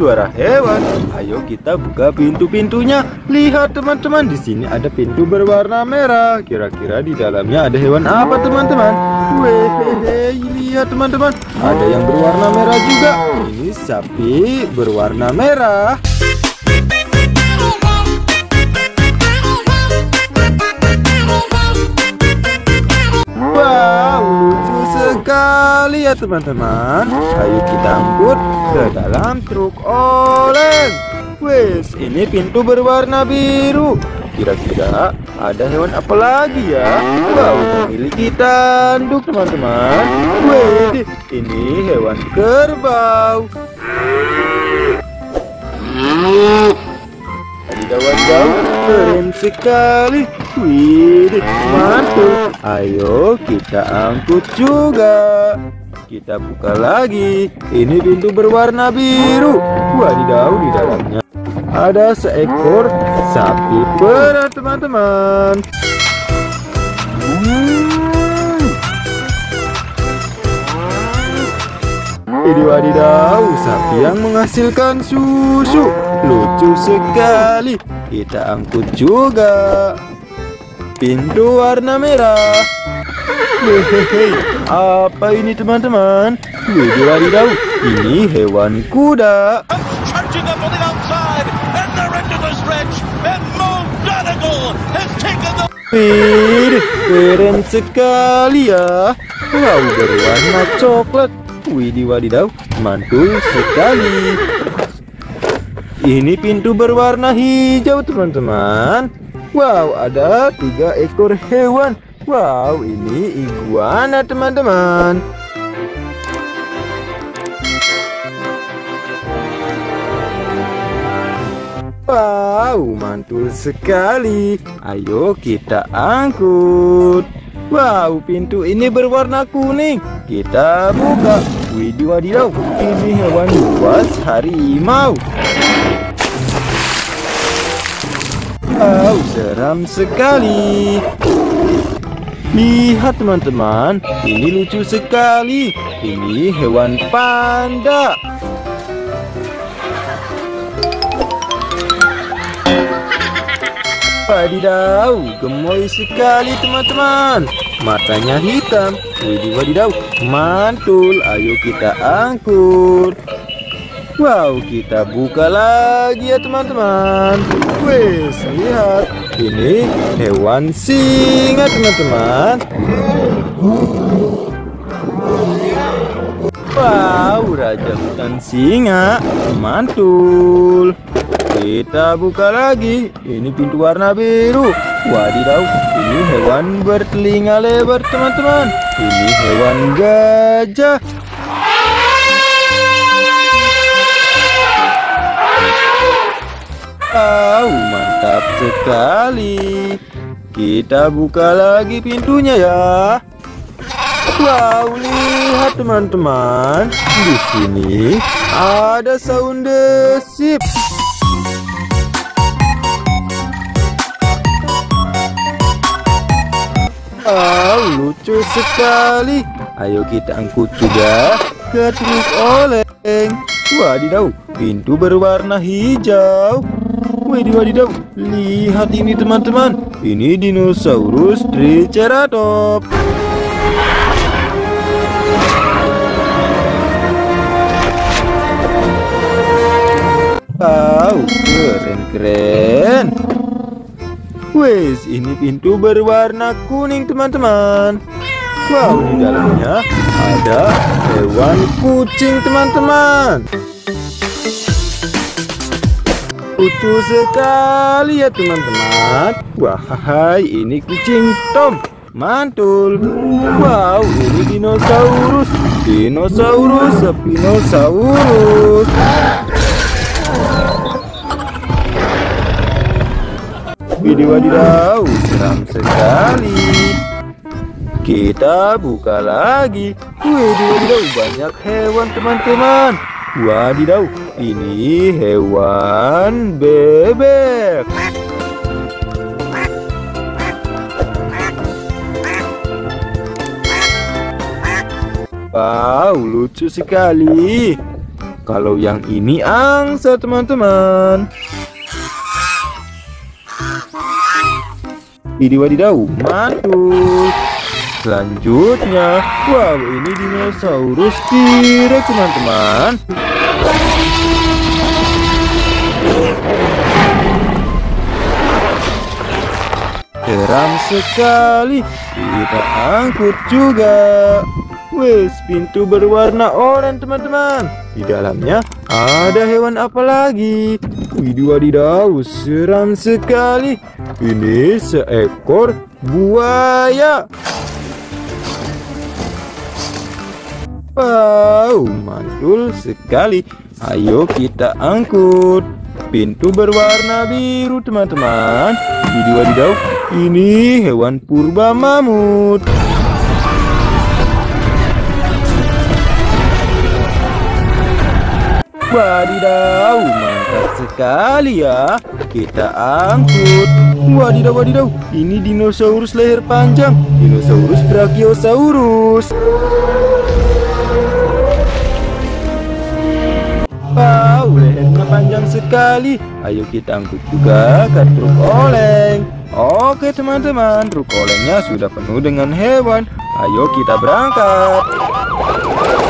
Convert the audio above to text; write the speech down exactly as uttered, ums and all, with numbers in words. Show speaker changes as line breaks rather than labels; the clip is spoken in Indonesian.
suara hewan. Ayo kita buka pintu-pintunya. Lihat teman-teman, di sini ada pintu berwarna merah. Kira-kira di dalamnya ada hewan apa teman-teman? Weh, lihat teman-teman, ada yang berwarna merah juga. Ini sapi berwarna merah. Wow, lucu sekali ya teman-teman. Ayo kita angkut ke dalam truk oleng. Wes, ini pintu berwarna biru. Kira-kira ada hewan apa lagi ya? Wow, memiliki tanduk teman-teman. Wih, ini hewan kerbau. Wadidaw, keren sekali. Wih, mantul. Ayo kita angkut juga. Kita buka lagi. Ini pintu berwarna biru. Wadidaw, di dalamnya ada seekor sapi perah teman-teman. Ini wadidaw, sapi yang menghasilkan susu. Lucu sekali. Kita angkut juga. Pintu warna merah. Hehehe, apa ini teman-teman? Wih, wadidaw, ini hewan kuda. Wih, keren sekali ya. Wow, berwarna coklat. Wih, wadidaw, mantul sekali. Ini pintu berwarna hijau teman-teman. Wow, ada tiga ekor hewan. Wow, ini iguana teman-teman. Wow, mantul sekali. Ayo kita angkut. Wow, pintu ini berwarna kuning. Kita buka. Widih wadidaw, ini hewan buas harimau. Wow, seram sekali. Lihat teman-teman, ini lucu sekali. Ini hewan panda. Wadidaw, gemoy sekali teman-teman. Matanya hitam. Widih wadidaw, mantul. Ayo kita angkut. Wow, kita buka lagi ya teman-teman. Wes, lihat, ini hewan singa teman-teman. Wow, raja hutan singa, mantul. Kita buka lagi. Ini pintu warna biru. Wadidaw, ini hewan bertelinga lebar teman-teman. Ini hewan gajah. Wow, mantap sekali. Kita buka lagi pintunya ya. Wow, lihat teman-teman. Di sini ada sound desip. Wow, lucu sekali. Ayo kita angkut juga ke truk oleng. Wadidaw, pintu berwarna hijau. Widih wadidaw, lihat ini teman-teman. Ini dinosaurus Triceratops. Wow, keren-keren. Wes, ini pintu berwarna kuning teman-teman. Wow, di dalamnya ada hewan kucing teman-teman. Lucu sekali ya teman-teman. Wah, ini kucing Tom. Mantul. Wow, ini dinosaurus. Dinosaurus Spinosaurus. Widih wadidaw, seram sekali. Kita buka lagi. Widih wadidaw, banyak hewan teman-teman. Wadidaw, ini hewan bebek. Wow, lucu sekali. Kalau yang ini angsa, teman-teman. Ini wadidaw, mantul. Selanjutnya, wow, ini dinosaurus T-Rex, teman-teman. Seram sekali. Kita angkut juga. Wes, pintu berwarna oranye, teman-teman. Di dalamnya ada hewan apa lagi? Widih wadidaw, seram sekali. Ini seekor buaya. Wow, mantul sekali. Ayo kita angkut. Pintu berwarna biru, teman-teman. Widih wadidaw, ini hewan purba mamut. Wadidaw, mantap sekali ya. Kita angkut. Wadidaw, wadidaw, ini dinosaurus leher panjang. Dinosaurus Brachiosaurus. Wow, lehernya panjang sekali. Ayo kita angkut juga ke truk oleng. Oke teman-teman, truk olengnya sudah penuh dengan hewan. Ayo kita berangkat.